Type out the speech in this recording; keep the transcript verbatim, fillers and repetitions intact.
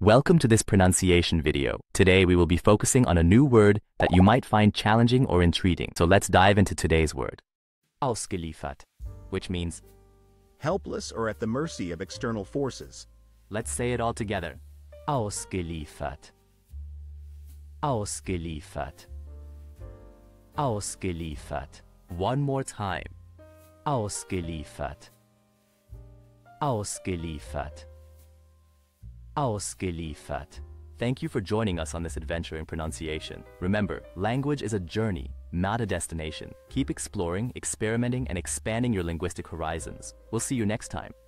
Welcome to this pronunciation video. Today we will be focusing on a new word that you might find challenging or intriguing. So let's dive into today's word. Ausgeliefert, which means helpless or at the mercy of external forces. let's say it all together. Ausgeliefert. Ausgeliefert. Ausgeliefert. One more time. Ausgeliefert. Ausgeliefert. Ausgeliefert. Thank you for joining us on this adventure in pronunciation. Remember, language is a journey, not a destination. Keep exploring, experimenting, and expanding your linguistic horizons. We'll see you next time.